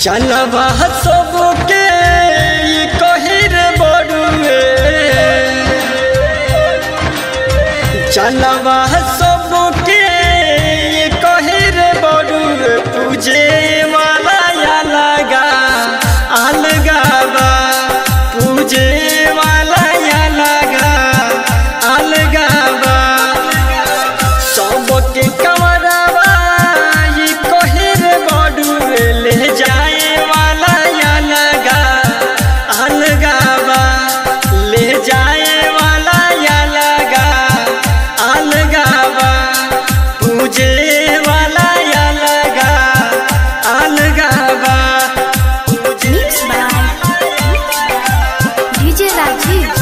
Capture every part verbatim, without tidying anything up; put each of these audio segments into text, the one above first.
चलवा सबके कहिर बड़ुए चलवा सबके कहिर बड़ुए पूजे वाला अलगा अलगावा पूजे वाला अलगा अलगावा सबके कमरवा कहिर बड़ुए ले जाए वाला अलगा अलगावा ले जाए वाला अलगा अलगावा पूजे वाला अलगा अलगावा Mixed by D J Rajiv.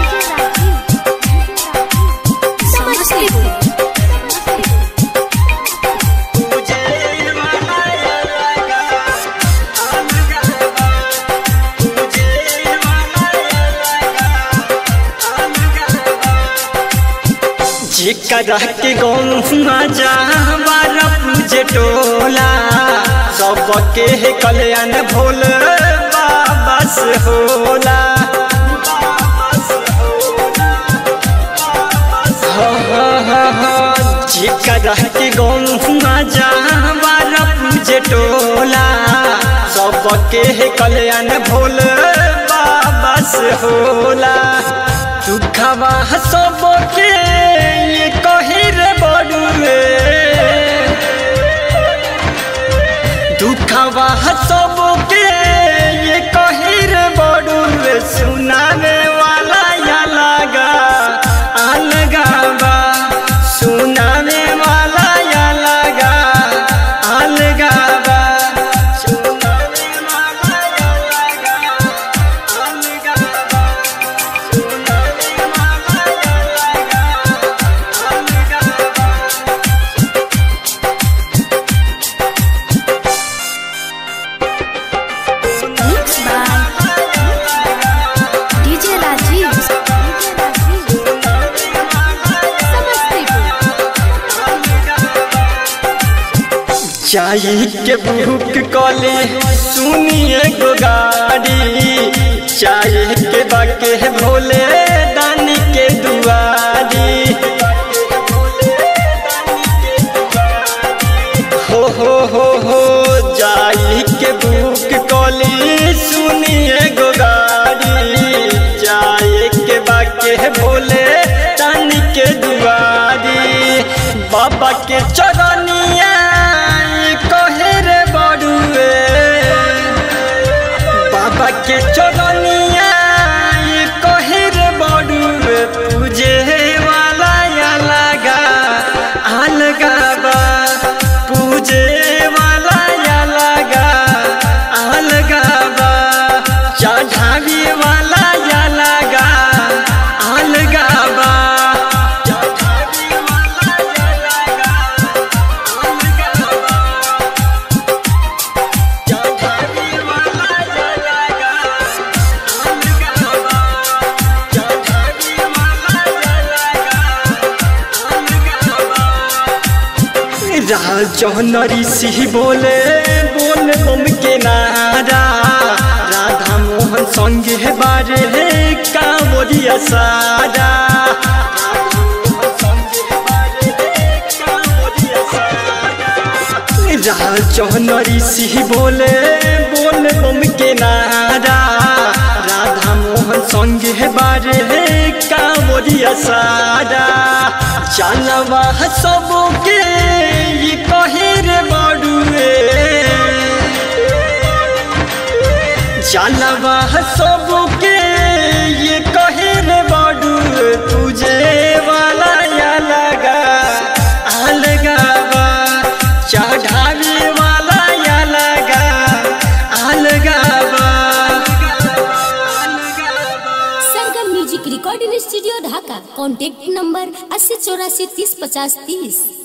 Samastipur. जिकरा के गौमा जहवार पूजे टोला सबके कल्याण भोल बाबा से होला जिकरा के गौमा जहवार पूजे टोला सबके कल्याण भोल बाबा से होला दुखवा सबके कहिर बड़ुए दुखवा सबके कहिर बड़ुए सुनावे वाला अलगा अलगावा सुनावे वाला अलगा अलगावा सुनावे वाला अलगा अलगावा सुनावे वाला अलगा अलगावा Mixed by D J Rajiv. Samastipur. चाय के भूख कले सुनिए गो गाड़ी चाय के बाके भोले दानी के दुआरी हो हो हो हो जाई के भूख कली सुनिए गो गाड़ी चाय के बाके भोले दानी के दुआरी बाबा के चरनिया कहिर बड़ुए बाबा के चरनिया कहिर बड़ुए पूजे वाला अलगा अलगावा पूजे वाला अलगा अलगावा चढ़ावी वाला अलगा अलगावा चढ़ावी वाला अलगा अलगावा चढ़ावी वाला अलगा अलगावा चढ़ावी वाला अलगा अलगावा राजनरी सिंह बोले बोल बम के नारा राधा मोहन संगे बारे कांवरिया सारा राजनरी सिंह बोले बोल बम के नारा राधा मोहन संगे बारे कांवरिया सारा चलवा सबके कहिर बड़ुए चलवा सबके कहिर बड़ुए पूजे वाला अलगा अलगावा चढ़ावी वाला अलगा अलगावा Sargam music recording studio Dhaka. Contact number अस्सी चौरासी तीस पचास तीस।